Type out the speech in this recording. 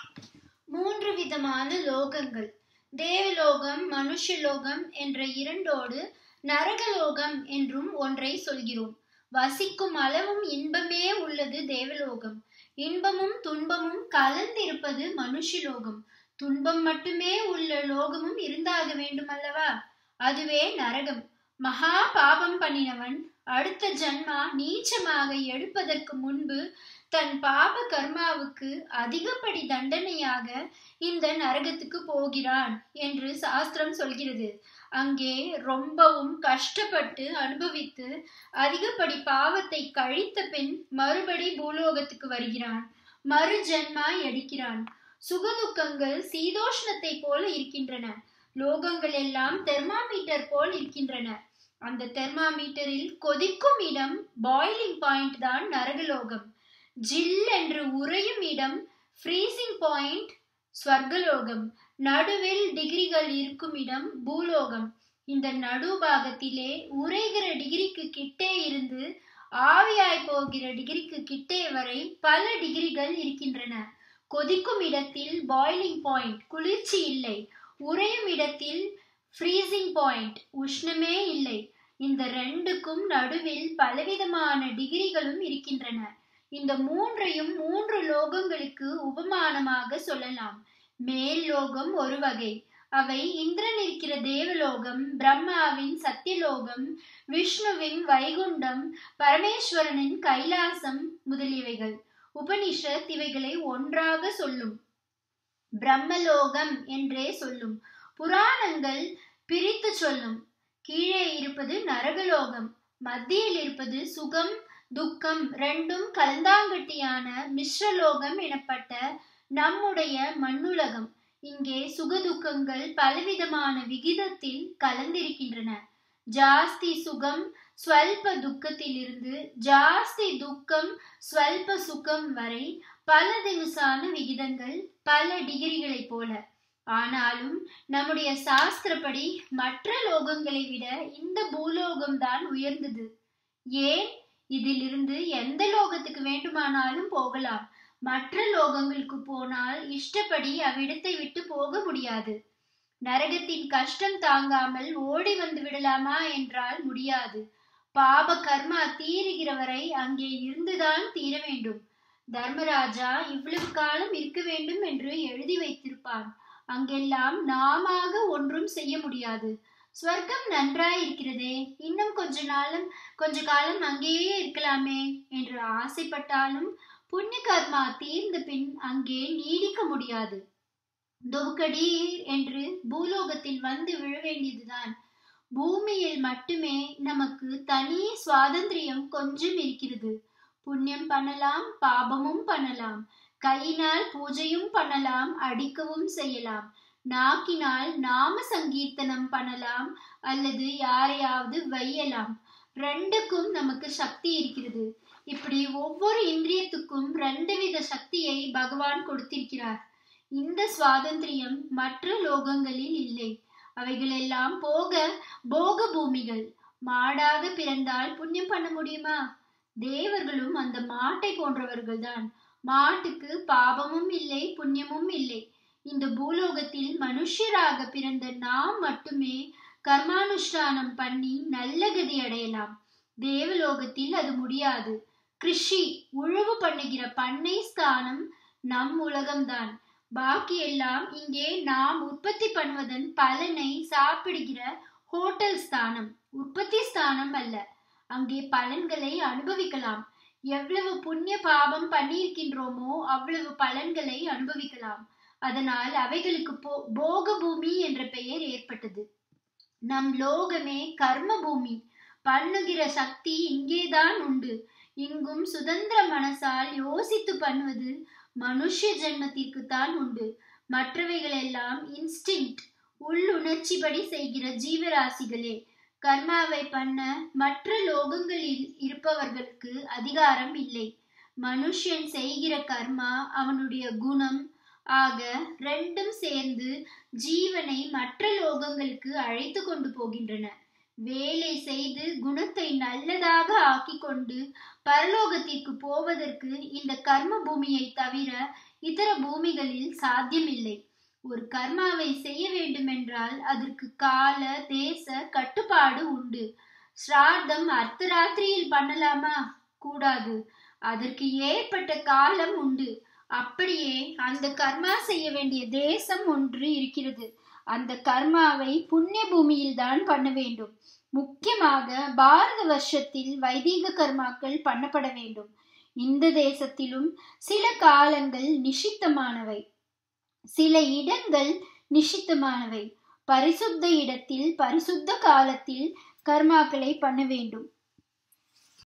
மூன்று விதமான லோகங்கள். தேவலோகம், மனுஷலோகம் என்ற இரண்டோடு நரகலோகம் என்றும் ஒன்றை சொல்கிறோம். வசிக்கும் அளவும் இன்பமே உள்ளது தேவலோகம். இன்பமும் துன்பமும் கலந்திருப்பது மனுஷலோகம். துன்பம் மட்டுமே உள்ள லோகமும் இருந்தாக வேண்டும் அல்லவா? அதுவே நரகம். மகா பாபம் பண்ணினவன் அடுத்த ஜன்மா நீச்சமாக எடுப்பதற்கு முன்பு தன் பாப கர்மாவுக்கு அதிகப்படி தண்டனையாக இந்த நரகத்துக்கு போகிறான் என்று சாஸ்திரம் சொல்கிறது. அங்கே ரொம்பவும் கஷ்டப்பட்டு அனுபவித்து அதிகப்படி பாவத்தை கழித்த பின் மறுபடி பூலோகத்துக்கு வருகிறான். மறு ஜன்மா எடுக்கிறான். சுகதுக்கங்கள் சீதோஷ்ணத்தை போல இருக்கின்றன. லோகங்கள் எல்லாம் தெர்மாமீட்டர் போல் இருக்கின்றன. அந்த தெர்மாமீட்டரில் கொதிக்கும் இடம் பாய்லிங் பாயிண்ட் தான் நரகலோகம். ஜில் என்று உறையும் இடம் ஃப்ரீசிங் பாயிண்ட் ஸ்வர்கலோகம். நடுவில் டிகிரிகள் இருக்கும் இடம் பூலோகம். இந்த நடுபாகத்திலே உறைகிற டிகிரிக்கு கிட்டே இருந்து ஆவியாய் போகிற டிகிரிக்கு கிட்டே வரை பல டிகிரிகள் இருக்கின்றன. கொதிக்கும் இடத்தில் பாய்லிங் பாயிண்ட் குளிர்ச்சி இல்லை. உறையும் இடத்தில் ஃப்ரீசிங் பாயிண்ட் உஷ்ணமே இல்லை. இந்த ரெண்டுக்கும் நடுவில் பலவிதமான டிகிரிகளும் இருக்கின்றன. இந்த மூன்றையும் மூன்று லோகங்களுக்கு உபமானமாக சொல்லலாம். மேல் லோகம் ஒரு வகை. அவை இந்திரன் இருக்கிற தேவலோகம், பிரம்மாவின் சத்தியலோகம், விஷ்ணுவின் வைகுண்டம், பரமேஸ்வரனின் கைலாசம் முதலியவைகள். உபனிஷத் இவைகளை ஒன்றாக சொல்லும். பிரம்மலோகம் என்றே சொல்லும். புராணங்கள் பிரித்து சொல்லும். கீழே இருப்பது நரகலோகம். மத்தியில் இருப்பது சுகம் துக்கம் ரெண்டும் கலந்தாங்கட்டியான மிஸ்ரலோகம் எனப்பட்ட நம்முடைய மண்ணுலகம். இங்கே சுகதுக்கங்கள் பலவிதமான விகிதத்தில் கலந்திருக்கின்றன. ஜாஸ்தி சுகம் ஸ்வல்ப துக்கத்திலிருந்து ஜாஸ்தி துக்கம் ஸ்வல்ப சுகம் வரை பல தினுசான விகிதங்கள், பல டிகிரிகளை போல. ஆனாலும் நம்முடைய சாஸ்திரப்படி மற்ற லோகங்களை விட இந்த பூலோகம்தான் உயர்ந்தது. ஏன்? இதிலிருந்து எந்த லோகத்துக்கு வேண்டுமானாலும் போகலாம். மற்ற லோகங்களுக்கு போனால் இஷ்டப்படி அவ்விடத்தை விட்டு போக முடியாது. நரகத்தின் கஷ்டம் தாங்காமல் ஓடி வந்து விடலாமா என்றால் முடியாது. பாப கர்மா தீருகிற வரை அங்கே இருந்துதான் தீர வேண்டும். தர்மராஜா இவ்வளவு காலம் இருக்க வேண்டும் என்று எழுதி வைத்திருப்பான். அங்கெல்லாம் நாம ஒன்றும் செய்ய முடியாது. ஸ்வர்க்கம் நன்றாய் இருக்கிறதே, இன்னும் கொஞ்ச காலம் அங்கேயே இருக்கலாமே என்று ஆசைப்பட்டாலும் புண்ணிய கர்மா தீர்ந்த பின் அங்கே நீடிக்க முடியாது. தொகுக்கடீர் என்று பூலோகத்தில் வந்து விழ வேண்டியதுதான். பூமியில் மட்டுமே நமக்கு தனி சுவாதந்திரியம் கொஞ்சம் இருக்கிறது. புண்ணியம் பண்ணலாம், பாபமும் பண்ணலாம். கையினால் பூஜையும் பண்ணலாம், அடிக்கவும் செய்யலாம். நாக்கினால் நாம சங்கீர்த்தனம் பண்ணலாம் அல்லது யாரையாவது வையலாம். ரெண்டுக்கும் நமக்கு சக்தி இருக்கிறது. இப்படி ஒவ்வொரு இந்திரியத்துக்கும் ரெண்டு வித சக்தியை பகவான் கொடுத்திருக்கிறார். இந்த சுவாதந்திரியம் மற்ற லோகங்களில் இல்லை. அவைகளெல்லாம் போக பூமிகள். மாடாக பிறந்தால் புண்ணியம் பண்ண முடியுமா? தேவர்களும் அந்த மாட்டை போன்றவர்கள்தான். மாட்டுக்கு பாபமும் இல்லை, புண்ணியமும் இல்லை. இந்த பூலோகத்தில் மனுஷராக பிறந்த நாம் மட்டுமே கர்மானுஷ்டானம் பண்ணி நல்ல கதி அடையலாம். தேவலோகத்தில் அது முடியாது. கிருஷி உழவு பண்ணுகிற பண்ணை ஸ்தானம் நம் உலகம்தான். பாக்கி எல்லாம் இங்கே நாம் உற்பத்தி பண்ணுவதன் பலனை சாப்பிடுகிற ஹோட்டல் ஸ்தானம், உற்பத்தி ஸ்தானம் அல்ல. அங்கே பலன்களை அனுபவிக்கலாம். எவ்வளவு புண்ணிய பாபம் பண்ணியிருக்கின்றோமோ அவ்வளவு பலன்களை அனுபவிக்கலாம். அதனால் அவைகளுக்கு போக பூமி என்ற பெயர் ஏற்பட்டது. நம் லோகமே கர்ம பூமி. பண்ணுகிற சக்தி இங்கேதான் உண்டு. இங்கும் சுதந்திர மனசால் யோசித்து பண்ணுவது மனுஷ ஜென்மத்திற்கு தான் உண்டு. மற்றவைகள் எல்லாம் இன்ஸ்டிங்க்ட், உள்ளுணர்ச்சிப்படி செய்கிற ஜீவராசிகளே. கர்மாவை பண்ண மற்ற லோகங்களில் இருப்பவர்களுக்கு அதிகாரம் இல்லை. மனுஷன் செய்கிற கர்மா அவனுடைய குணம் ஆக ரெண்டும் சேர்ந்து ஜீவனை மற்ற லோகங்களுக்கு அழைத்து கொண்டு போகின்றன. வேலை செய்து குணத்தை நல்லதாக ஆக்கி கொண்டு பரலோகத்திற்கு போவதற்கு இந்த கர்ம பூமியை தவிர இதர பூமிகளில் சாத்தியமில்லை. ஒரு கர்மாவை செய்ய வேண்டுமென்றால் அதற்கு கால தேச கட்டுப்பாடு உண்டு. ஸ்ரார்த்தம் அர்த்தராத்திரியில் பண்ணலாமா? கூடாது. அதற்கு ஏற்பட்ட காலம் உண்டு. அப்படியே அந்த கர்மா செய்ய வேண்டிய தேசம் ஒன்று இருக்கிறது. அந்த கர்மாவை புண்ணிய பூமியில் தான் பண்ண வேண்டும். முக்கியமாக பாரத வருஷத்தில் வைதீக கர்மாக்கள் பண்ணப்பட வேண்டும். இந்த தேசத்திலும் சில காலங்கள் நிஷித்தமானவை, சில இடங்கள் நிஷித்தமானவை. பரிசுத்த இடத்தில் பரிசுத்த காலத்தில் கர்மாக்களை பண்ண வேண்டும்.